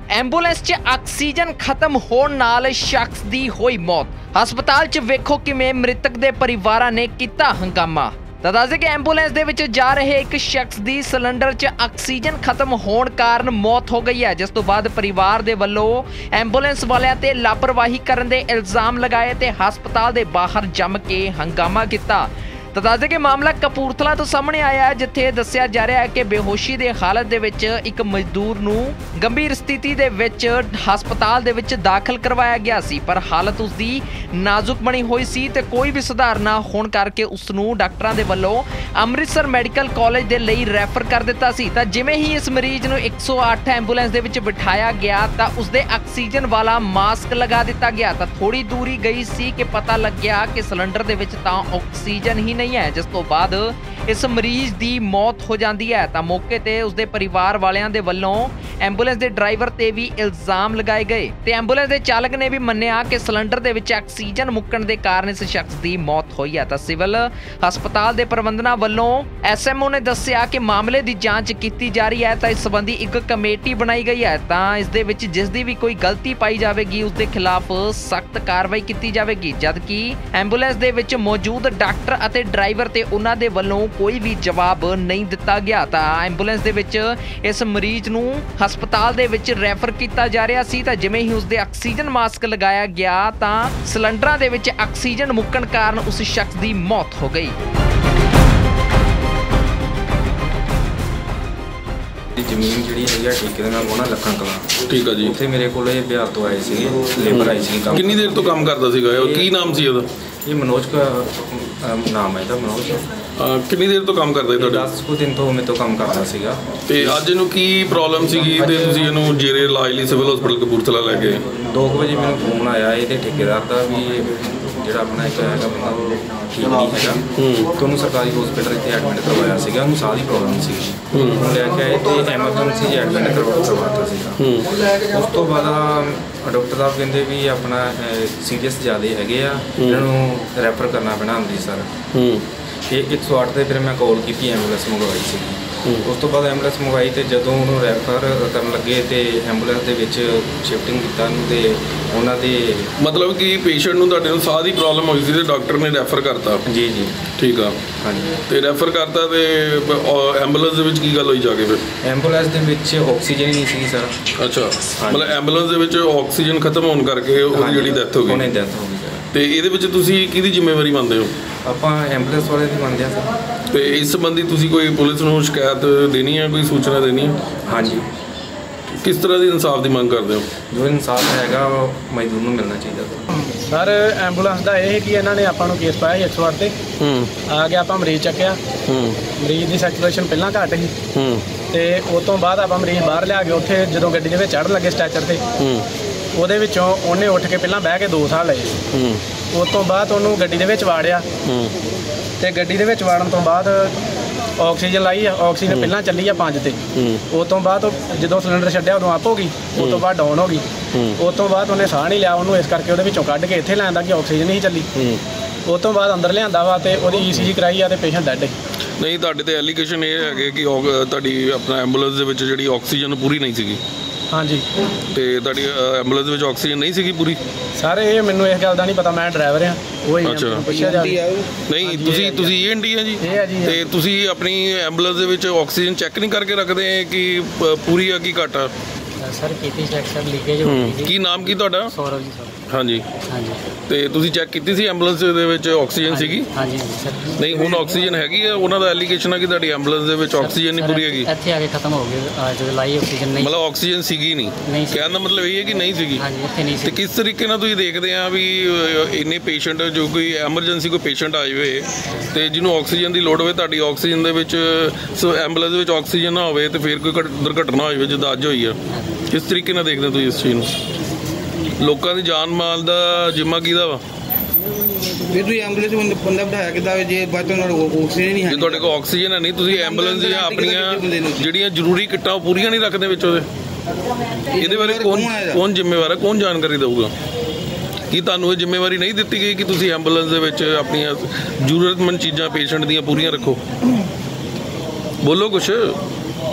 Ambulance 'ਚ oxygen ਖਤਮ ਹੋਣ ਨਾਲ ਸ਼ਖਸ ਦੀ ਹੋਈ ਮੌਤ। ਹਸਪਤਾਲ 'ਚ ਵੇਖੋ ਕਿਵੇਂ ਮ੍ਰਿਤਕ ਦੇ ਪਰਿਵਾਰਾਂ ਨੇ ਕੀਤਾ ਹੰਗਾਮਾ। ਤਾਂ ਦੱਸਦੇ ਕਿ ਐਂਬੂਲੈਂਸ ਦੇ ਵਿੱਚ ਜਾ ਰਹੇ ਇੱਕ ਸ਼ਖਸ ਦੀ ਸਿਲੰਡਰ 'ਚ ਆਕਸੀਜਨ ਖਤਮ ਹੋਣ ਕਾਰਨ ਮੌਤ ਹੋ ਗਈ ਹੈ, ਜਿਸ ਤੋਂ ਬਾਅਦ ਪਰਿਵਾਰ ਦੇ ਵੱਲੋਂ ਐਂਬੂਲੈਂਸ ਵਾਲਿਆਂ ਤੇ ਲਾਪਰਵਾਹੀ ਕਰਨ ਦੇ ਇਲਜ਼ਾਮ ਲਗਾਏ ਤੇ ਹਸਪਤਾਲ ਦੇ ਬਾਹਰ ਜੰਮ ਕੇ ਹੰਗਾਮਾ ਕੀਤਾ। ਤਾਂ ਦੱਸਦੇ ਕਿ ਮਾਮਲਾ ਕਪੂਰਥਲਾ ਤੋਂ ਸਾਹਮਣੇ ਆਇਆ ਹੈ, ਜਿੱਥੇ ਦੱਸਿਆ ਜਾ ਰਿਹਾ ਹੈ ਕਿ ਬੇਹੋਸ਼ੀ ਦੇ ਹਾਲਤ ਦੇ ਵਿੱਚ ਇੱਕ ਮਜ਼ਦੂਰ ਨੂੰ ਗੰਭੀਰ ਸਥਿਤੀ ਦੇ ਵਿੱਚ ਹਸਪਤਾਲ ਦੇ ਵਿੱਚ ਦਾਖਲ ਕਰਵਾਇਆ ਗਿਆ ਸੀ, ਪਰ ਹਾਲਤ ਉਸ ਦੀ ਨਾਜ਼ੁਕ ਬਣੀ ਹੋਈ ਸੀ ਤੇ ਕੋਈ ਵੀ ਸੁਧਾਰ ਨਾ ਹੋਣ ਕਰਕੇ ਉਸ ਨੂੰ ਡਾਕਟਰਾਂ ਦੇ ਵੱਲੋਂ ਅੰਮ੍ਰਿਤਸਰ ਮੈਡੀਕਲ ਕਾਲਜ ਦੇ ਲਈ ਰੈਫਰ ਕਰ ਦਿੱਤਾ ਸੀ। ਤਾਂ ਜਿਵੇਂ ਹੀ ਇਸ ਮਰੀਜ਼ ਨੂੰ 108 ਐਂਬੂਲੈਂਸ ਦੇ ਵਿੱਚ ਬਿਠਾਇਆ ਗਿਆ ਤਾਂ ਉਸਦੇ ਆਕਸੀਜਨ ਵਾਲਾ ਮਾਸਕ ਲਗਾ ਦਿੱਤਾ ਗਿਆ। ਤਾਂ ਥੋੜੀ ਦੂਰੀ ਗਈ ਸੀ ਕਿ ਪਤਾ ਲੱਗਿਆ ਕਿ ਸਿਲੰਡਰ ਦੇ ਵਿੱਚ ਤਾਂ ਆਕਸੀਜਨ ਹੀ ਨਹੀਂ ਹੈ, ਜਿਸ ਤੋਂ ਬਾਅਦ ਇਸ ਮਰੀਜ਼ ਦੀ ਮੌਤ ਹੋ ਜਾਂਦੀ ਹੈ। ਤਾਂ ਮੌਕੇ ਤੇ ਉਸਦੇ ਪਰਿਵਾਰ ਵਾਲਿਆਂ ਦੇ ਵੱਲੋਂ ਐਂਬੂਲੈਂਸ ਦੇ ਡਰਾਈਵਰ ਤੇ ਵੀ ਇਲਜ਼ਾਮ ਲਗਾਏ ਗਏ ਤੇ ਐਂਬੂਲੈਂਸ ਦੇ ਚਾਲਕ ਨੇ ਵੀ ਮੰਨਿਆ ਕਿ ਸਿਲੰਡਰ ਦੇ ਵਿੱਚ ਆਕਸੀਜਨ ਮੁੱਕਣ ਦੇ ਕਾਰਨ ਇਸ ਸ਼ਖਸ ਦੀ ਮੌਤ ਹੋਈ ਹੈ। ਤਾਂ ਸਿਵਲ ਹਸਪਤਾਲ ਦੇ ਪ੍ਰਬੰਧਨਾਂ ਵੱਲੋਂ ਐਸਐਮਓ ਨੇ ਦੱਸਿਆ ਕਿ ਮਾਮਲੇ ਦੀ ਜਾਂਚ ਕੀਤੀ ਜਾ ਰਹੀ ਹੈ। ਤਾਂ ਇਸ ਸੰਬੰਧੀ ਇੱਕ ਕਮੇਟੀ ਬਣਾਈ ਗਈ ਹੈ। ਤਾਂ ਇਸ ਦੇ ਵਿੱਚ ਜਿਸ ਦੀ ਵੀ ਕੋਈ ਗਲਤੀ ਪਾਈ ਜਾਵੇਗੀ ਉਸ ਦੇ ਖਿਲਾਫ ਸਖਤ ਕਾਰਵਾਈ ਕੀਤੀ ਜਾਵੇਗੀ, ਜਦਕਿ ਐਂਬੂਲੈਂਸ ਦੇ ਵਿੱਚ ਮੌਜੂਦ ਡਾਕਟਰ ਅਤੇ ਡਰਾਈਵਰ ਤੇ ਉਹਨਾਂ ਦੇ ਵੱਲੋਂ ਕੋਈ ਵੀ ਜਵਾਬ ਨਹੀਂ ਦਿੱਤਾ ਗਿਆ। ਤਾਂ ਐਂਬੂਲੈਂਸ ਦੇ ਵਿੱਚ ਇਸ ਮਰੀਜ਼ ਨੂੰ ਹਸਪਤਾਲ ਦੇ ਵਿੱਚ ਰੈਫਰ ਕੀਤਾ ਜਾ ਰਿਹਾ ਸੀ। ਤਾਂ ਜਿਵੇਂ ਹੀ ਉਸਦੇ ਆਕਸੀਜਨ ਮਾਸਕ ਲਗਾਇਆ ਗਿਆ ਤਾਂ ਸਿਲੰਡਰਾਂ ਦੇ ਵਿੱਚ ਆਕਸੀਜਨ ਮੁੱਕਣ ਕਾਰਨ ਉਸ ਸ਼ਖਸ ਦੀ ਮੌਤ ਹੋ ਗਈ। ਜ਼ਮੀਨ ਜਿਹੜੀ ਹੈਗੀ ਆ ਠੇਕੇ ਦੇ ਨਾਲ ਉਹਨਾਂ ਲੱਖਾਂ ਕਲਾਂ। ਠੀਕ ਆ ਜੀ। ਉੱਥੇ ਮੇਰੇ ਕੋਲ ਇਹ ਬਿਹਾਰ ਤੋਂ ਆਏ ਸੀਗੇ, ਲੇਬਰ ਆਈ ਸੀ ਕੰਮ। ਕਿੰਨੀ ਦੇਰ ਤੋਂ ਕੰਮ ਕਰਦਾ ਸੀਗਾ? ਕੀ ਨਾਮ ਸੀ ਉਹਦਾ? ਇਹ ਮਨੋਜ ਨਾਮ ਹੈ ਇਹਦਾ, ਮਨੋਜ। ਕਿੰਨੀ ਦੇਰ ਤੋਂ ਕੰਮ ਕਰਦਾ ਸੀ ਤੁਹਾਡੇ? 10 ਕੁ ਦਿਨ ਤੋਂ ਮੇਰੇ ਤੋਂ ਕੰਮ ਕਰਦਾ ਸੀਗਾ। ਤੇ ਅੱਜ ਇਹਨੂੰ ਕੀ ਪ੍ਰੋਬਲਮ ਸੀਗੀ ਤੇ ਤੁਸੀਂ ਇਹਨੂੰ ਜੇਰੇ ਇਲਾਜ ਲਈ ਸਿਵਲ ਹਸਪੀਟਲ ਕਪੂਰਥਲਾ ਲੈ ਗਏ? 2 ਵਜੇ ਮੈਨੂੰ ਫੋਨ ਆਇਆ ਇਹਦੇ ਠੇਕੇਦਾਰ ਦਾ ਵੀ ਜਿਹੜਾ ਆਪਣਾ ਇੱਕ ਹੈਗਾ ਬੰਦਾ ਉਹ ਠੀਕ ਨਹੀਂ ਹੈਗਾ, ਤੇ ਉਹਨੂੰ ਸਰਕਾਰੀ ਹਸਪੀਟਲ ਇੱਥੇ ਐਡਮਿਟ ਕਰਵਾਇਆ ਸੀਗਾ। ਉਹਨੂੰ ਸਾਹ ਦੀ ਪ੍ਰੋਬਲਮ ਸੀ, ਉਹਨੂੰ ਲੈ ਕੇ ਆਏ ਤੇ ਐਮਰਜੈਂਸੀ 'ਚ ਐਡਮਿਟ ਕਰਵਾਤਾ ਸੀਗਾ। ਉਸ ਤੋਂ ਬਾਅਦ ਡਾਕਟਰ ਸਾਹਿਬ ਕਹਿੰਦੇ ਵੀ ਆਪਣਾ ਸੀਰੀਅਸ ਜ਼ਿਆਦਾ ਹੈਗੇ ਆ, ਇਹਨਾਂ ਨੂੰ ਰੈਫਰ ਕਰਨਾ ਪੈਣਾ ਅੰਮ੍ਰਿਤਸਰ। ਤੇ 108 ਤੇ ਫਿਰ ਮੈਂ ਕਾਲ ਕੀਤੀ, ਐਂਬੂਲੈਂਸ ਮੰਗਵਾਈ ਸੀ। ਉਸ ਤੋਂ ਬਾਅਦ ਐਂਬੂਲੈਂਸ ਮੰਗਵਾਈ ਤੇ ਜਦੋਂ ਉਹਨੂੰ ਰੈਫਰ ਕਰਨ ਲੱਗੇ ਤੇ ਐਂਬੂਲੈਂਸ ਦੇ ਵਿੱਚ ਸ਼ਿਫਟਿੰਗ ਕੀਤਾ ਉਹਨੂੰ ਤੇ ਉਹਨਾਂ ਦੇ ਮਤਲਬ ਕਿ ਪੇਸ਼ੈਂਟ ਨੂੰ ਤੁਹਾਡੇ ਨੂੰ ਸਾਹ ਦੀ ਪ੍ਰੋਬਲਮ ਹੋਈ ਸੀ ਤੇ ਡਾਕਟਰ ਨੇ ਰੈਫਰ ਕਰਤਾ? ਜੀ ਜੀ। ਠੀਕ ਆ। ਹਾਂਜੀ। ਤੇ ਰੈਫਰ ਕਰਤਾ ਤੇ ਐਂਬੂਲੈਂਸ ਦੇ ਵਿੱਚ ਕੀ ਗੱਲ ਹੋਈ ਜਾ ਕੇ ਫਿਰ? ਐਂਬੂਲੈਂਸ ਦੇ ਵਿੱਚ ਆਕਸੀਜਨ ਹੀ ਨਹੀਂ ਸੀ ਸਰ। ਅੱਛਾ, ਮਤਲਬ ਐਂਬੂਲੈਂਸ ਦੇ ਵਿੱਚ ਆਕਸੀਜਨ ਖਤਮ ਹੋਣ ਕਰਕੇ ਉਹਦੀ ਜਿਹੜੀ ਡੈਥ ਹੋ ਗਈ? ਉਹਨੇ ਡੈਥ ਹੋ ਗਈ। ਤੇ ਇਹਦੇ ਵਿੱਚ ਤੁਸੀਂ ਕਿਹਦੀ ਜ਼ਿੰਮੇਵਾਰੀ ਮੰਨਦੇ ਹੋ? ਆਪਾਂ ਐਂਬੂਲੈਂਸ ਵਾਲੇ ਦੀ ਮੰਨਦੇ ਹਾਂ ਸਰ। ਤੇ ਇਸ ਸੰਬੰਧੀ ਤੁਸੀਂ ਕੋਈ ਪੁਲਿਸ ਨੂੰ ਸ਼ਿਕਾਇਤ ਦੇਣੀ ਹੈ, ਕੋਈ ਸੂਚਨਾ ਦੇਣੀ ਹੈ? ਹਾਂਜੀ। ਕਿਸ ਤਰ੍ਹਾਂ ਦੀ ਇਨਸਾਫ ਦੀ ਮੰਗ ਕਰਦੇ ਹੋ? ਜੋ ਇਨਸਾਫ ਹੈਗਾ ਉਹ ਮਜ਼ਦੂਰ ਨੂੰ ਮਿਲਣਾ ਚਾਹੀਦਾ ਸਰ। ਐਂਬੂਲੈਂਸ ਦਾ ਇਹ ਕਿ ਇਹਨਾਂ ਨੇ ਆਪਾਂ ਨੂੰ ਕੇਸ ਪਾਇਆ ਸੀ 108 ਤੇ। ਆ ਕੇ ਆਪਾਂ ਮਰੀਜ਼ ਚੱਕਿਆ। ਮਰੀਜ਼ ਦੀ ਸੈਚੂਰੇਸ਼ਨ ਪਹਿਲਾਂ ਘੱਟ ਸੀ ਤੇ ਉਸ ਤੋਂ ਬਾਅਦ ਆਪਾਂ ਮਰੀਜ਼ ਬਾਹਰ ਲਿਆ ਕੇ ਉੱਥੇ ਜਦੋਂ ਗੱਡੀ ਦੇ ਵਿੱਚ ਚੜ੍ਹਨ ਲੱਗੇ ਸਟੈਚਰ ਤੇ, ਉਹਦੇ ਵਿੱਚੋਂ ਉਹਨੇ ਉੱਠ ਕੇ ਪਹਿਲਾਂ ਬਹਿ ਕੇ 2 ਸਾਹ ਲਏ। ਉਸ ਤੋਂ ਬਾਅਦ ਉਹਨੂੰ ਗੱਡੀ ਦੇ ਵਿੱਚ ਵਾੜਿਆ ਤੇ ਗੱਡੀ ਦੇ ਵਿੱਚ ਵਾੜਨ ਤੋਂ ਬਾਅਦ ਆਕਸੀਜਨ ਲਾਈ ਆ। ਆਕਸੀਜਨ ਪਹਿਲਾਂ ਚੱਲੀ ਆ 5 ਤੇ। ਉਸ ਤੋਂ ਬਾਅਦ ਜਦੋਂ ਸਿਲੰਡਰ ਛੱਡਿਆ ਉਦੋਂ ਅਪ ਹੋ ਗਈ, ਉਸ ਤੋਂ ਬਾਅਦ ਡਾਊਨ ਹੋ ਗਈ। ਉਸ ਤੋਂ ਬਾਅਦ ਉਹਨੇ ਸਾਹ ਨਹੀਂ ਲਿਆ ਉਹਨੂੰ, ਇਸ ਕਰਕੇ ਉਹਦੇ ਵਿੱਚੋਂ ਕੱਢ ਕੇ ਇੱਥੇ ਲਿਆਂਦਾ ਕਿ ਆਕਸੀਜਨ ਨਹੀਂ ਚੱਲੀ। ਉਸ ਤੋਂ ਬਾਅਦ ਅੰਦਰ ਲਿਆਂਦਾ ਵਾ ਤੇ ਉਹਦੀ ECG ਕਰਾਈ ਆ ਤੇ ਪੇਸ਼ੈਂਟ ਡੈਡ ਹੈ। ਨਹੀਂ, ਤੁਹਾਡੇ ਤੇ ਐਲੀਗੇਸ਼ਨ ਇਹ ਹੈਗੇ ਕਿ ਤੁਹਾਡੀ ਆਪਣਾ ਐਂਬੂਲੈਂਸ ਦੇ ਵਿੱਚ ਜਿਹੜੀ ਆਕਸੀਜਨ ਪੂਰੀ ਨਹੀਂ ਸੀਗੀ? ਹਾਂਜੀ। ਤੇ ਤੁਹਾਡੀ ਐਂਬੂਲੈਂਸ ਦੇ ਵਿੱਚ ਆਕਸੀਜਨ ਨਹੀਂ ਸੀਗੀ ਪੂਰੀ? ਸਰ ਇਹ ਮੈਨੂੰ ਇਸ ਗੱਲ ਦਾ ਨਹੀਂ ਪਤਾ, ਮੈਂ ਡਰਾਈਵਰ ਹਾਂ। ਉਹ ਹੀ ਪੁੱਛਿਆ ਜਾਵੇ। ਨਹੀਂ, ਤੁਸੀਂ ENT ਆ ਜੀ? ਇਹ ਹੈ ਜੀ। ਤੇ ਤੁਸੀਂ ਆਪਣੀ ਐਂਬੂਲੈਂਸ ਦੇ ਵਿੱਚ ਆਕਸੀਜਨ ਚੈੱਕ ਨਹੀਂ ਕਰਕੇ ਰੱਖਦੇ ਕਿ ਪੂਰੀ ਆ ਕਿ ਘੱਟ ਆ? ਸਰ ਕੀਤੀ ਚੈੱਕ ਸਰ, ਲੀਕੇਜ ਹੋ ਗਈ। ਕੀ ਨਾਮ ਕੀ ਤੁਹਾਡਾ? ਸੌਰਵ ਜੀ ਸਰ। ਹਾਂਜੀ ਹਾਂਜੀ। ਤੇ ਤੁਸੀਂ ਚੈੱਕ ਕੀਤੀ ਸੀ ਐਂਬੂਲੈਂਸ ਦੇ ਵਿੱਚ ਆਕਸੀਜਨ ਸੀਗੀ? ਹਾਂਜੀ ਸਰ। ਨਹੀਂ, ਹੁਣ ਆਕਸੀਜਨ ਹੈਗੀ ਆ? ਉਹਨਾਂ ਦਾ ਐਲੀਗੇਸ਼ਨ ਹੈ ਕਿ ਤੁਹਾਡੀ ਐਂਬੂਲੈਂਸ ਦੇ ਵਿੱਚ ਆਕਸੀਜਨ ਨਹੀਂ ਪੂਰੀ ਹੈਗੀ। ਇੱਥੇ ਆ ਕੇ ਖਤਮ ਹੋ ਗਈ ਜਦੋਂ ਲਾਈ ਆਕਸੀਜਨ ਨਹੀਂ। ਮਤਲਬ ਆਕਸੀਜਨ ਸੀਗੀ ਨਹੀਂ? ਕਹਿਣ ਦਾ ਮਤਲਬ ਇਹ ਹੈ ਕਿ ਨਹੀਂ ਸੀਗੀ? ਹਾਂਜੀ, ਇੱਥੇ ਨਹੀਂ ਸੀ। ਤੇ ਕਿਸ ਤਰੀਕੇ ਨਾਲ ਤੁਸੀਂ ਦੇਖਦੇ ਆ ਵੀ ਇੰਨੇ ਪੇਸ਼ੈਂਟ, ਜੋ ਕੋਈ ਐਮਰਜੈਂਸੀ ਕੋਈ ਪੇਸ਼ੈਂਟ ਆਏ ਹੋਏ ਤੇ ਜਿਹਨੂੰ ਆਕਸੀਜਨ ਦੀ ਲੋੜ ਹੋਵੇ, ਤੁਹਾਡੀ ਆਕਸੀਜਨ ਦੇ ਵਿੱਚ ਐਂਬੂਲੈਂਸ ਦੇ ਵਿੱਚ ਆਕਸੀਜਨ ਨਾ ਹੋਵੇ ਤੇ ਫਿਰ ਕੋਈ ਦੁਰਘਟਨਾ ਹੋਈ ਹੋਵੇ ਜਿੱਦਾਂ ਅੱਜ ਹੋਈ ਆ, ਕਿਸ ਤਰੀਕੇ ਨਾਲ ਦੇਖਦੇ ਤੁਸੀਂ ਇਸ ਚੀਜ਼ ਨੂੰ? ਲੋਕਾਂ ਦੀ ਜਾਨ ਮਾਲ ਦਾ ਜਿੰਮਾ ਕਿਹਦਾ ਵਾ? ਫਿਰ ਤੁਸੀਂ ਐਂਬੂਲੈਂਸ ਬੰਦਾ ਬਿਠਾਇਆ ਕਿੱਦਾਂ ਜੇ ਬਾਅਦ ਚੋਂ ਆਕਸੀਜਨ ਨਹੀਂ ਹੈ? ਜੇ ਤੁਹਾਡੇ ਕੋਲ ਆਕਸੀਜਨ ਹੈ ਨਹੀਂ, ਤੁਸੀਂ ਐਂਬੂਲੈਂਸ ਦੀਆਂ ਆਪਣੀਆਂ ਜਿਹੜੀਆਂ ਜ਼ਰੂਰੀ ਕਿੱਟਾਂ ਉਹ ਪੂਰੀਆਂ ਨਹੀਂ ਰੱਖਦੇ ਵਿੱਚ ਉਹਦੇ? ਇਹਦੇ ਬਾਰੇ ਕੌਣ ਜ਼ਿੰਮੇਵਾਰ ਹੈ? ਕੌਣ ਜਾਣਕਾਰੀ ਦੇਊਗਾ? ਕੀ ਤੁਹਾਨੂੰ ਇਹ ਜ਼ਿੰਮੇਵਾਰੀ ਨਹੀਂ ਦਿੱਤੀ ਗਈ ਕਿ ਤੁਸੀਂ ਐਂਬੂਲੈਂਸ ਦੇ ਵਿੱਚ ਆਪਣੀਆਂ ਜ਼ਰੂਰਤਮੰਦ ਚੀਜ਼ਾਂ ਪੇਸ਼ੈਂਟ ਦੀਆਂ ਪੂਰੀਆਂ ਰੱਖੋ? ਬੋਲੋ ਕੁਛ।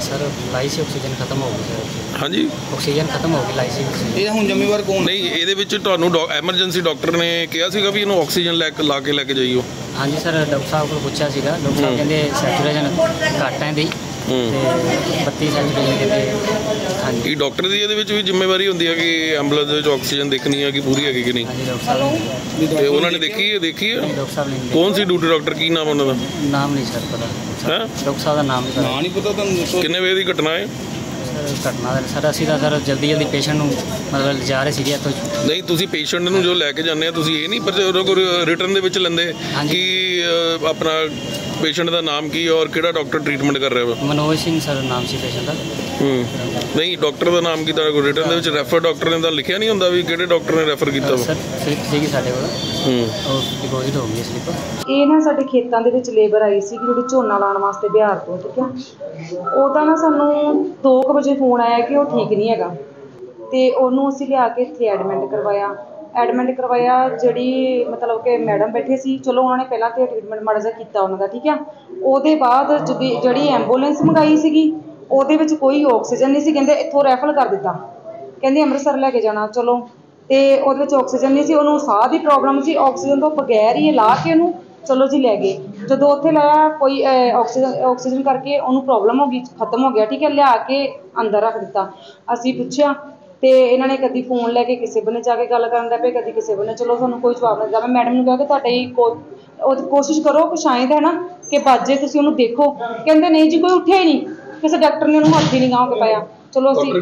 सर लाई सी ऑक्सीजन खत्म हो गई सर। ਹਾਂਜੀ ऑक्सीजन खत्म हो गई लाई सी ऑक्सीजन। ਇਹ ਹੁਣ ਜ਼ਿੰਮੇਵਾਰ ਕੌਣ? ਨਹੀਂ ਇਹਦੇ ਵਿੱਚ ਤੁਹਾਨੂੰ ਐਮਰਜੈਂਸੀ ਡਾਕਟਰ ਨੇ ਕਿਹਾ ਸੀਗਾ ਵੀ ਇਹਨੂੰ ਆਕਸੀਜਨ ਲਾ ਕੇ ਜਾਈਓ। हाँ जी सर डॉक्टर साहब को पूछा सीगा, डॉक्टर साहब कहते सैचुरेशन घट है दी ते 32 सैचुरेशन कहते। हाँ जी ਕੀ ਡਾਕਟਰ ਦੀ ਇਹਦੇ ਵਿੱਚ ਵੀ ਜ਼ਿੰਮੇਵਾਰੀ ਹੁੰਦੀ ਹੈ ਕਿ ਐਂਬੂਲੈਂਸ ਦੇ ਵਿੱਚ ਆਕਸੀਜਨ ਦੇਖਣੀ ਹੈ ਕਿ ਪੂਰੀ ਹੈਗੀ ਕਿ ਨਹੀਂ? हाँ जी डॉक्टर साहब ने ਤੇ ਉਹਨਾਂ ਨੇ ਦੇਖੀ ਹੈ डॉक्टर साहब ने ਕੌਣ ਸੀ ਡਿਊਟੀ ਡਾਕਟਰ ਕੀ ਨਾਮ ਉਹਨਾਂ ਦਾ? नाम नहीं सर पता, ਹੈ डॉक्टर साहब का नाम नहीं ਨਾਂ पता ਨਹੀਂ ਪਤਾ ਤੁਹਾਨੂੰ ਦੱਸੋ। ਕਿੰਨੇ ਵਜੇ ਦੀ ਘਟਨਾ ਹੈ? सर घटना सर असी तो सर जल्दी पेशेंट मतलब जा रहे थे इतों। ਨਹੀਂ ਤੁਸੀਂ ਪੇਸ਼ੈਂਟ ਨੂੰ ਜੋ ਲੈ ਕੇ ਜਾਂਦੇ ਆ ਤੁਸੀਂ ਇਹ ਨਹੀਂ ਪਰ ਉਹਨਾਂ ਕੋਲ ਰਿਟਰਨ ਦੇ ਵਿੱਚ ਲੈਂਦੇ ਹਾਂਜੀ। ਕਿ ਆਪਣਾ ਪੇਸ਼ੈਂਟ ਦਾ ਨਾਮ ਕੀ ਔਰ ਕਿਹੜਾ ਡਾਕਟਰ ਟ੍ਰੀਟਮੈਂਟ ਕਰ ਰਿਹਾ ਵਾ? मनोज सिंह सर नाम से पेशेंट का। ਨਹੀਂ ਡਾਕਟਰ ਦਾ ਨਾਮ ਕੀ ਤੁਹਾਡੇ ਕੋਲ ਰਿਟਰਨ ਦੇ ਵਿੱਚ ਰੈਫਰ ਡਾਕਟਰ ਨੇ ਤਾਂ ਲਿਖਿਆ ਨਹੀਂ ਹੁੰਦਾ ਵੀ ਕਿਹੜੇ ਡਾਕਟਰ ਨੇ ਰੈਫਰ ਕੀਤਾ ਵਾ? सर स्लिप सी साढ़े को और डिपॉजिट हो गई स्लिप। ਇਹ ਨਾ ਸਾਡੇ ਖੇਤਾਂ ਦੇ ਵਿੱਚ ਲੇਬਰ ਆਈ ਸੀ ਜਿਹੜੀ ਝੋਨਾ ਲਾਉਣ ਵਾਸਤੇ ਬਿਹਾਰ ਤੋਂ, ਠੀਕ ਆ। ਉਹਦਾ ਨਾ ਸਾਨੂੰ 2 ਵਜੇ ਫੋਨ ਆਇਆ ਕਿ ਉਹ ਠੀਕ ਨਹੀਂ ਹੈਗਾ ਤੇ ਉਹਨੂੰ ਅਸੀਂ ਲਿਆ ਕੇ ਇੱਥੇ ਐਡਮਿਟ ਕਰਵਾਇਆ। ਜਿਹੜੀ ਮਤਲਬ ਕਿ ਮੈਡਮ ਬੈਠੇ ਸੀ, ਚਲੋ ਉਹਨਾਂ ਨੇ ਪਹਿਲਾਂ ਤੇ ਟ੍ਰੀਟਮੈਂਟ ਮਾੜਾ ਜਿਹਾ ਕੀਤਾ ਉਹਨਾਂ ਦਾ, ਠੀਕ ਆ। ਉਹਦੇ ਬਾਅਦ ਜਿਹੜੀ ਐਂਬੂਲੈਂਸ ਮੰਗਾਈ ਸੀਗੀ ਉਹਦੇ ਵਿੱਚ ਕੋਈ ਆਕਸੀਜਨ ਨਹੀਂ ਸੀ, ਕਹਿੰਦੇ ਇੱਥੋਂ ਰੈਫਰ ਕਰ ਦਿੱਤਾ, ਕਹਿੰਦੇ ਅੰਮ੍ਰਿਤਸਰ ਲੈ ਕੇ ਜਾਣਾ। ਚਲੋ ਤੇ ਉਹਦੇ ਵਿੱਚ ਆਕਸੀਜਨ ਨਹੀਂ ਸੀ, ਉਹਨੂੰ ਸਾਹ ਦੀ ਪ੍ਰੋਬਲਮ ਸੀ, ਆਕਸੀਜਨ ਤੋਂ ਬਗੈਰ ਹੀ ਲਾ ਕੇ ਉਹਨੂੰ ਚਲੋ ਜੀ ਲੈ ਗਏ। ਜਦੋਂ ਉੱਥੇ ਲਾਇਆ ਕੋਈ ਆਕਸੀਜਨ ਕਰਕੇ ਉਹਨੂੰ ਪ੍ਰੋਬਲਮ ਹੋ ਗਈ, ਖਤਮ ਹੋ ਗਿਆ, ਠੀਕ ਹੈ। ਲਿਆ ਕੇ ਅੰਦਰ ਰੱਖ ਦਿੱਤਾ। ਅਸੀਂ ਪੁੱਛਿਆ ਤੇ ਇਹਨਾਂ ਨੇ ਕਦੀ ਫੋਨ ਲੈ ਕੇ ਕਿਸੇ ਬੰਨੇ ਜਾ ਕੇ ਗੱਲ ਕਰਨ ਦਾ ਪਏ, ਕਦੀ ਕਿਸੇ ਬੰਨੇ, ਚਲੋ ਸਾਨੂੰ ਕੋਈ ਜਵਾਬ ਨਹੀਂ ਦਿੱਤਾ। ਮੈਂ ਮੈਡਮ ਨੂੰ ਕਿਹਾ ਕਿ ਤੁਹਾਡੀ ਕੋਸ਼ਿਸ਼ ਕਰੋ ਕਿ ਸ਼ਾਇਦ ਹੈ ਨਾ ਕਿ ਬਾਜੇ ਤੁਸੀਂ ਉਹਨੂੰ ਦੇਖੋ, ਕਹਿੰਦੇ ਨਹੀਂ ਜੀ ਕੋਈ ਉੱਠਿਆ ਹੀ ਨਹੀਂ, ਕਿਸੇ ਡਾਕਟਰ ਨੇ ਉਹਨੂੰ ਹੱਥ ਹੀ ਨਹੀਂ ਗਾਂਹ ਕੇ ਪਾਇਆ। ਚਲੋ ਅਸੀਂ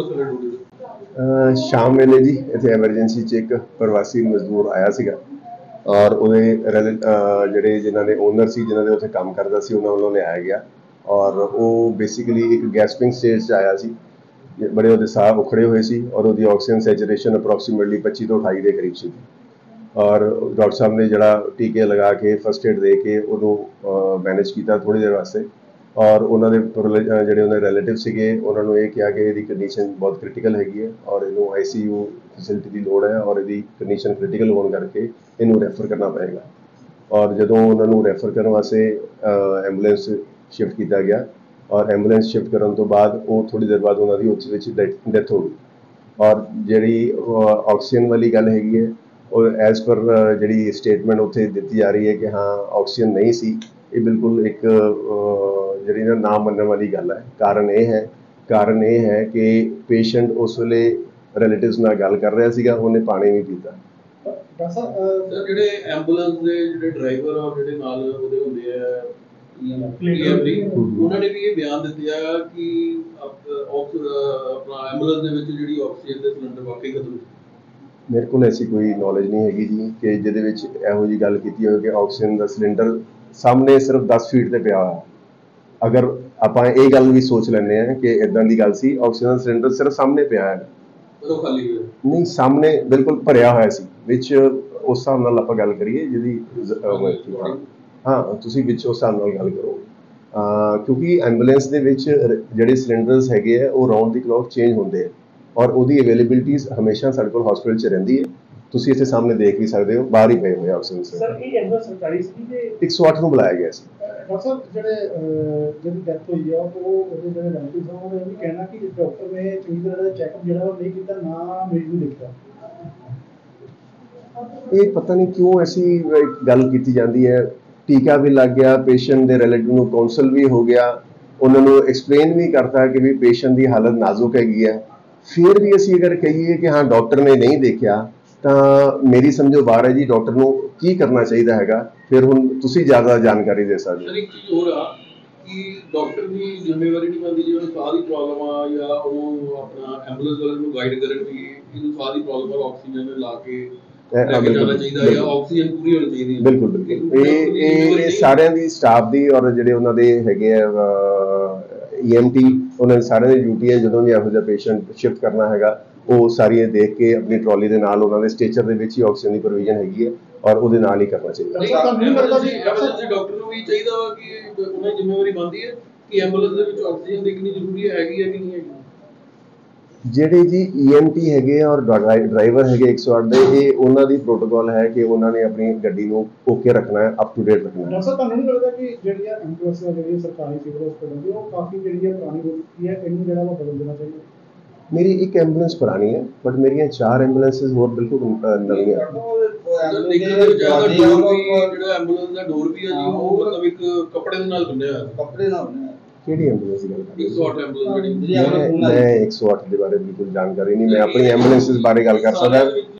ਸ਼ਾਮ ਵੇਲੇ ਜੀ ਇੱਥੇ ਐਮਰਜੈਂਸੀ 'ਚ ਇੱਕ ਪ੍ਰਵਾਸੀ ਮਜ਼ਦੂਰ ਆਇਆ ਸੀਗਾ ਔਰ ਉਹਦੇ ਜਿਹੜੇ ਜਿਨ੍ਹਾਂ ਦੇ ਓਨਰ ਸੀ, ਜਿਨ੍ਹਾਂ ਦੇ ਉੱਥੇ ਕੰਮ ਕਰਦਾ ਸੀ, ਉਹਨਾਂ ਵੱਲੋਂ ਲਿਆਇਆ ਗਿਆ ਔਰ ਉਹ ਬੇਸਿਕਲੀ ਇੱਕ ਗੈਸਪਿੰਗ ਸਟੇਜ 'ਚ ਆਇਆ ਸੀ। ਬੜੇ ਉਹਦੇ ਸਾਹ ਉਖੜੇ ਹੋਏ ਸੀ ਔਰ ਉਹਦੀ ਆਕਸੀਜਨ ਸੈਚੁਰੇਸ਼ਨ ਅਪਰੋਕਸੀਮੇਟਲੀ 25 ਤੋਂ 28 ਦੇ ਕਰੀਬ ਸੀ ਔਰ ਡਾਕਟਰ ਸਾਹਿਬ ਨੇ ਜਿਹੜਾ ਟੀਕੇ ਲਗਾ ਕੇ ਫਸਟ ਏਡ ਦੇ ਕੇ ਉਹਨੂੰ ਮੈਨੇਜ ਕੀਤਾ ਥੋੜ੍ਹੀ ਦੇਰ ਵਾਸਤੇ ਔਰ ਉਹਨਾਂ ਦੇ ਜਿਹੜੇ ਉਹਦੇ ਰਿਲੇਟਿਵ ਸੀਗੇ ਉਹਨਾਂ ਨੂੰ ਇਹ ਕਿਹਾ ਕਿ ਇਹਦੀ ਕੰਡੀਸ਼ਨ ਬਹੁਤ ਕ੍ਰਿਟੀਕਲ ਹੈਗੀ ਹੈ ਔਰ ਇਹਨੂੰ ICU ਫੈਸਿਲਿਟੀ ਦੀ ਲੋੜ ਹੈ ਔਰ ਇਹਦੀ ਕੰਡੀਸ਼ਨ ਕ੍ਰਿਟੀਕਲ ਹੋਣ ਕਰਕੇ ਇਹਨੂੰ ਰੈਫਰ ਕਰਨਾ ਪਏਗਾ। ਔਰ ਜਦੋਂ ਉਹਨਾਂ ਨੂੰ ਰੈਫਰ ਕਰਨ ਵਾਸਤੇ ਐਂਬੂਲੈਂਸ ਸ਼ਿਫਟ ਕੀਤਾ ਗਿਆ ਔਰ ਐਂਬੂਲੈਂਸ ਸ਼ਿਫਟ ਕਰਨ ਤੋਂ ਬਾਅਦ ਉਹ ਥੋੜ੍ਹੀ ਦੇਰ ਬਾਅਦ ਉਹਨਾਂ ਦੀ ਉਸ ਵਿੱਚ ਡੈਥ ਹੋ ਗਈ। ਔਰ ਜਿਹੜੀ ਆਕਸੀਜਨ ਵਾਲੀ ਗੱਲ ਹੈਗੀ ਹੈ ਉਹ ਐਜ਼ ਪਰ ਜਿਹੜੀ ਸਟੇਟਮੈਂਟ ਉੱਥੇ ਦਿੱਤੀ ਜਾ ਰਹੀ ਹੈ ਕਿ ਹਾਂ ਆਕਸੀਜਨ ਨਹੀਂ ਸੀ, ਇਹ ਬਿਲਕੁਲ ਇੱਕ ਜਿਹੜੀ ਨਾ ਮੰਨਣ ਵਾਲੀ ਗੱਲ ਹੈ। ਕਾਰਨ ਇਹ ਹੈ ਕਿ ਪੇਸ਼ੈਂਟ ਉਸ ਵੇਲੇ ਰਿਲੇਟਿਵਸ ਨਾਲ ਗੱਲ ਕਰ ਰਿਹਾ ਸੀਗਾ, ਉਹਨੇ ਪਾਣੀ ਵੀ ਪੀਤਾ। ਡਾਕਟਰ ਸਾਹਿਬ ਜਿਹੜੇ ਐਂਬੂਲੈਂਸ ਦੇ ਜਿਹੜੇ ਡਰਾਈਵਰ ਔਰ ਜਿਹੜੇ ਨਾਲ ਉਹਦੇ ਹੁੰਦੇ ਆ ਉਹਨਾਂ ਨੇ ਵੀ ਇਹ ਬਿਆਨ ਦਿੱਤੇ ਆ ਕਿ ਆਪਣਾ ਐਂਬੂਲੈਂਸ ਦੇ ਵਿੱਚ ਜਿਹੜੀ ਆਕਸੀਜਨ ਦੇ ਸਿਲੰਡਰ ਵਾਕਈ ਖਤਮ। ਮੇਰੇ ਕੋਲ ਐਸੀ ਕੋਈ ਨੌਲੇਜ ਨਹੀਂ ਹੈਗੀ ਜੀ ਕਿ ਜਿਹਦੇ ਵਿੱਚ ਇਹੋ ਜਿਹੀ ਗੱਲ ਕੀਤੀ ਹੋਵੇ ਕਿ ਆਕਸੀਜਨ ਦਾ ਸਿਲੰਡਰ ਸਾਹਮਣੇ ਸਿਰਫ 10 ਫੀਟ ਤੇ ਪਿਆ ਹੋਇਆ। ਅਗਰ ਆਪਾਂ ਇਹ ਗੱਲ ਵੀ ਸੋਚ ਲੈਂਦੇ ਹਾਂ ਕਿ ਇਦਾਂ ਦੀ ਗੱਲ ਸੀ, ਆਕਸੀਜਨ ਸਿਲੰਡਰ ਸਿਰਫ ਸਾਹਮਣੇ ਪਿਆ ਹੈ, ਨਹੀਂ ਸਾਹਮਣੇ ਬਿਲਕੁਲ ਭਰਿਆ ਹੋਇਆ ਸੀ ਵਿੱਚ। ਉਸ ਹਿਸਾਬ ਨਾਲ ਆਪਾਂ ਗੱਲ ਕਰੀਏ ਜਿਹਦੀ ਹਾਂ ਤੁਸੀਂ ਵਿੱਚ ਉਸ ਹਿਸਾਬ ਨਾਲ ਗੱਲ ਕਰੋ ਕਿਉਂਕਿ ਐਂਬੂਲੈਂਸ ਦੇ ਵਿੱਚ ਜਿਹੜੇ ਸਿਲੰਡਰਸ ਹੈਗੇ ਆ ਉਹ ਰਾਊਂਡ ਦੀ ਕਲੌਕ ਚੇਂਜ ਹੁੰਦੇ ਆ ਔਰ ਉਹਦੀ ਅਵੇਲੇਬਿਲਿਟੀਜ਼ ਹਮੇਸ਼ਾ ਸਾਡੇ ਕੋਲ ਹਸਪੀਟਲ 'ਚ ਰਹਿੰਦੀ ਹੈ। ਤੁਸੀਂ ਇੱਥੇ ਸਾਹਮਣੇ ਦੇਖ ਵੀ ਸਕਦੇ ਹੋ, ਬਾਹਰ ਹੀ ਪਏ ਹੋਏ ਆਕਸੀਜਨ ਸਰ। ਇਹ ਐਂਬੂਲੈਂਸ ਸਰਕਾਰੀ ਸੀ ਤੇ 108 ਨੂੰ ਬੁਲਾਇਆ ਗਿਆ ਸੀ। ਡਾਕਟਰ ਸਾਹਿਬ ਜਿਹੜੀ ਡੈਥ ਹੋਈ ਆ ਉਹਦੇ ਜਿਹੜੇ ਰਿਲੇਟਿਵਸ ਆ ਉਹਨਾਂ ਨੇ ਵੀ ਕਹਿਣਾ ਕਿ ਡਾਕਟਰ ਨੇ ਚੰਗੀ ਤਰ੍ਹਾਂ ਚੈੱਕਅਪ ਜਿਹੜਾ ਉਹ ਨਹੀਂ ਕੀਤਾ, ਨਾ ਮਰੀਜ਼ ਨੂੰ ਦੇਖਿਆ। ਇਹ ਪਤਾ ਨਹੀਂ ਕਿਉਂ ਐਸੀ ਗੱਲ ਕੀਤੀ ਜਾਂਦੀ ਹੈ। ਟੀਕਾ ਵੀ ਲੱਗ ਗਿਆ, ਪੇਸ਼ੈਂਟ ਦੇ ਰਿਲੇਟਿਵ ਨੂੰ ਕਾਉਂਸਲ ਵੀ ਹੋ ਗਿਆ, ਉਹਨਾਂ ਨੂੰ ਐਕਸਪਲੇਨ ਵੀ ਕਰਤਾ ਕਿ ਵੀ ਪੇਸ਼ੈਂਟ ਦੀ ਹਾਲਤ ਨਾਜ਼ੁਕ ਹੈਗੀ ਹੈ। ਫਿਰ ਵੀ ਅਸੀਂ ਅਗਰ ਕਹੀਏ ਕਿ ਹਾਂ ਡਾਕਟਰ ਨੇ ਨਹੀਂ ਦੇਖਿਆ ਤਾਂ ਮੇਰੀ ਸਮਝੋ ਬਾਹਰ ਹੈ ਜੀ। ਡਾਕਟਰ ਨੂੰ ਕੀ ਕਰਨਾ ਚਾਹੀਦਾ ਹੈਗਾ, ਫਿਰ ਹੁਣ ਤੁਸੀਂ ਜ਼ਿਆਦਾ ਜਾਣਕਾਰੀ ਦੇ ਸਕਦੇ ਹੋ। ਸਰ ਇੱਕ ਚੀਜ਼ ਹੋਰ ਆ ਕਿ ਡਾਕਟਰ ਦੀ ਜ਼ਿੰਮੇਵਾਰੀ ਨਹੀਂ ਬਣਦੀ ਜਿਵੇਂ ਸਾਹ ਦੀ ਪ੍ਰੋਬਲਮ ਆ ਜਾਂ ਉਹਨੂੰ ਆਪਣਾ ਐਂਬੂਲੈਂਸ ਵਾਲੇ ਨੂੰ ਗਾਈਡ ਕਰਨ ਵੀ ਇਹਨੂੰ ਸਾਹ ਦੀ ਪ੍ਰੋਬਲਮ ਆ, ਆਕਸੀਜਨ ਲਾ ਕੇ ਜਾਣਾ ਚਾਹੀਦਾ ਜਾਂ ਆਕਸੀਜਨ ਪੂਰੀ ਹੋਣੀ ਚਾਹੀਦੀ ਹੈ। ਬਿਲਕੁਲ ਇਹ ਸਾਰਿਆਂ ਦੀ ਸਟਾਫ ਦੀ ਔਰ ਜਿਹੜੇ ਉਹਨਾਂ ਦੇ ਹੈਗੇ ਆ EMT ਉਹਨਾਂ ਦੇ ਸਾਰਿਆਂ ਦੀ ਡਿਊਟੀ ਹੈ। ਜਦੋਂ ਵੀ ਇਹੋ ਜਿਹਾ ਪੇਸ਼ੈਂਟ ਸ਼ਿਫਟ ਕਰਨਾ ਹੈਗਾ ਉਹ ਸਾਰੀਆਂ ਦੇਖ ਕੇ ਆਪਣੀ ਟਰਾਲੀ ਦੇ ਨਾਲ ਉਹਨਾਂ ਦੇ ਸਟੇਚਰ ਦੇ ਵਿੱਚ ਹੀ ਆਕਸੀਜਨ ਦੀ ਪ੍ਰੋਵੀਜ਼ਨ ਹੈਗੀ ਹੈ ਔਰ ਉਹਦੇ ਨਾਲ ਹੀ ਕਰਨਾ ਚਾਹੀਦਾ। ਐਮਰਜੈਂਸੀ ਡਾਕਟਰ ਨੂੰ ਵੀ ਚਾਹੀਦਾ ਵਾ ਕਿ ਉਹਨਾਂ ਦੀ ਜ਼ਿੰਮੇਵਾਰੀ ਬਣਦੀ ਹੈ ਕਿ ਐਂਬੂਲੈਂਸ ਦੇ ਵਿੱਚ ਆਕਸੀਜਨ ਦੇਖਣੀ ਜ਼ਰੂਰੀ ਹੈਗੀ ਹੈ ਕਿ ਨਹੀਂ ਹੈਗੀ। ਜਿਹੜੇ ਜੀ EMT ਹੈਗੇ ਆ ਔਰ ਡਰਾਈਵਰ ਹੈਗੇ 108 ਦੇ, ਇਹ ਉਹਨਾਂ ਦੀ ਪ੍ਰੋਟੋਕਾਲ ਹੈ ਕਿ ਉਹਨਾਂ ਨੇ ਆਪਣੀ ਗੱਡੀ ਨੂੰ ਓਕੇ ਰੱਖਣਾ ਹੈ, ਅਪ ਟੂ ਡੇਟ ਰੱਖਣਾ ਹੈ। ਡਾਕਟਰ ਤੁਹਾਨੂੰ ਨਹੀਂ ਲੱਗਦਾ ਕਿ ਜਿਹੜੀਆਂ ਐਂਬੂਲੈਂਸਾਂ ਜਿਹੜੀ ਸਰਕਾਰੀ ਸਿਵਲ ਹਸਪਤਾਲ ਦੀ ਉਹ ਕਾਫੀ ਜਿਹੜੀ ਹੈ ਪੁਰਾਣੀ ਹੋ ਚੁੱਕੀ ਹੈ, ਇਹਨੂੰ ਜਿਹੜਾ ਵਾ ਬਦਲ ਦੇਣਾ ਚਾਹੀਦਾ? ਮੇਰੀ ਇੱਕ ਐਂਬੂਲੈਂਸ ਪੁਰਾਣੀ ਹੈ, ਬਟ ਮੇਰੀਆਂ 4 ਐਂਬੂਲੈਂਸਿਸ ਹੋਰ ਬਿਲਕੁਲ ਨਵੀਆਂ। ਜਿਹੜਾ ਐਂਬੂਲੈਂਸ ਦਾ ਡੋਰ ਵੀ ਹੈ ਜੀ, ਉਹ ਮਤਲਬ ਇੱਕ ਕੱਪੜੇ ਦੇ ਨਾਲ ਬੰਨਿਆ ਹੋਇਆ। ਕੱਪੜੇ ਨਾਲ ਬੰਨਿਆ। ਕਿਹੜੀ ਐਂਬੂਲੈਂਸ ਦੀ ਗੱਲ ਕਰ ਰਹੇ ਹੋ? 108 ਐਂਬੂਲੈਂਸ ਜਿਹੜੀ ਮੈਂ 108 ਦੇ ਬਾਰੇ ਬਿਲਕੁਲ ਜਾਣਕਾਰੀ ਨਹੀਂ, ਮੈਂ ਆਪਣੀ ਐਂਬੂਲੈਂਸਿਸ ਬਾਰੇ ਗੱਲ ਕਰ ਸਕਦਾ।